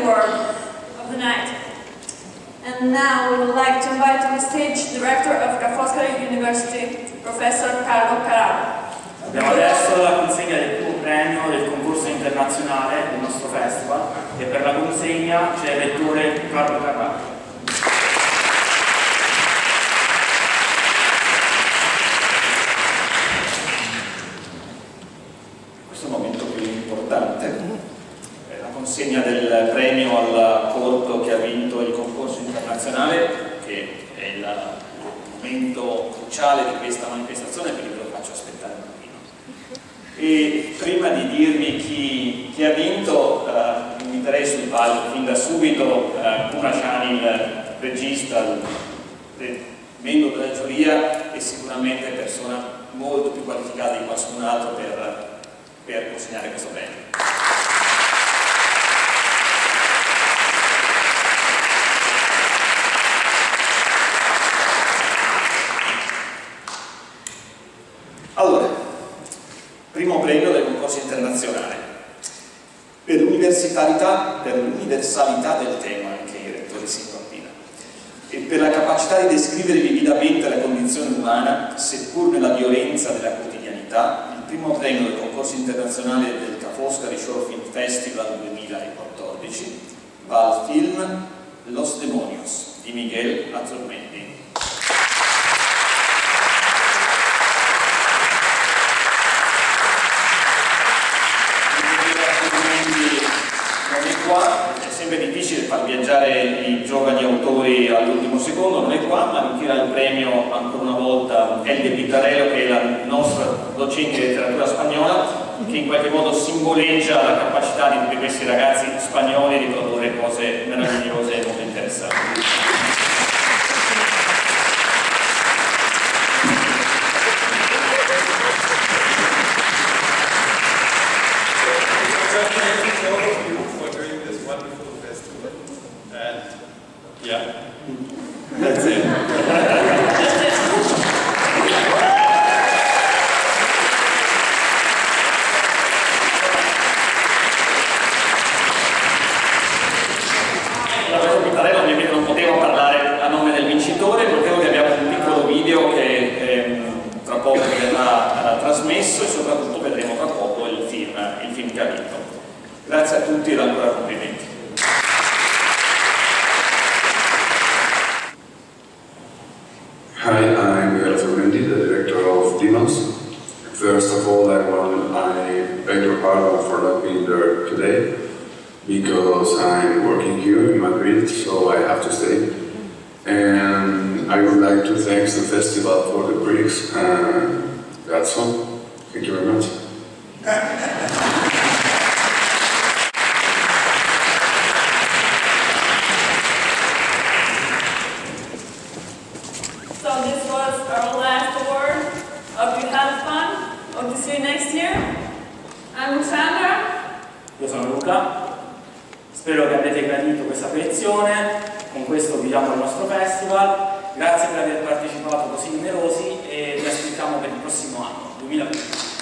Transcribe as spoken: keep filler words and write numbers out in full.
award of the night. And now we would like to invite on the stage the Director of Ca' Foscari University, Professor Carlo Carraro. Abbiamo adesso la consegna del primo premio del concorso internazionale del nostro festival e per la consegna c'è il rettore Carlo Carraro. Questo è il momento più importante, è la consegna del premio al corto che ha vinto il concorso internazionale, che è il momento cruciale di questa manifestazione, quindi ve lo faccio aspettare un pochino. E prima di dirvi chi, chi ha vinto, eh, inviterei sul palco fin da subito eh, Puna Ciani, il regista, il, il membro della giuria e sicuramente persona molto più qualificata di qualcun altro per, per consegnare questo premio. Allora, primo premio del concorso internazionale per l'universalità per l'universalità del tema, anche i rettori si improvvisa, e per la capacità di descrivere vividamente la condizione umana, seppur nella violenza della quotidianità, il primo premio del concorso internazionale del Ca' Foscari Short Film Festival duemilaquattordici va al film Los Demonios di Miguel Azurmendi. È sempre difficile far viaggiare i giovani autori all'ultimo secondo, non è qua, ma ritira il premio ancora una volta Elde Pitarello, che è la nostra docente di letteratura spagnola, che in qualche modo simboleggia la capacità di tutti questi ragazzi spagnoli di produrre cose meravigliose e molto interessanti. Yeah, that's it. La Pitarello ovviamente non potevo parlare a nome del vincitore, proprio che abbiamo un piccolo video che ehm, tra poco verrà eh, trasmesso e soprattutto vedremo tra poco il film, il film che ha vinto. Grazie a tutti e ancora complimenti. Hi, I'm Miguel Azurmendi, the director of Demos. First of all, I want I thank you, Carlo, for not being there today, because I'm working here in Madrid, so I have to stay. And I would like to thank the festival for the bricks, and that's all. Thank you very much. So this was our last award. Hope you had fun. Hope to see you next year. I'm Sandra. Io sono Luca, spero che abbiate gradito questa collezione, con questo chiudiamo il nostro festival, grazie per aver partecipato così numerosi e vi aspettiamo per il prossimo anno, duemilaventi.